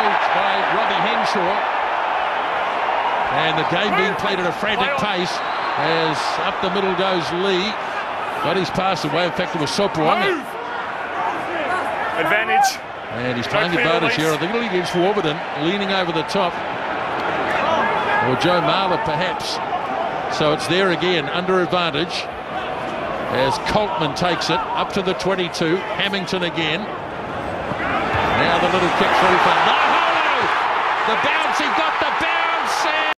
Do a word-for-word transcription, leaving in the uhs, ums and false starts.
by Robbie Henshaw. And the game being played at a frantic pace as up the middle goes Lee. Got his pass away. In fact, it was Sopu on it. Advantage. And he's playing advantage here. I think it'll against Warburton, leaning over the top. Or Joe Marler, perhaps. So it's there again, under advantage. As Coltman takes it up to the twenty-two. Hamilton again. Now the little kick through for no! The bounce, he got the bounce!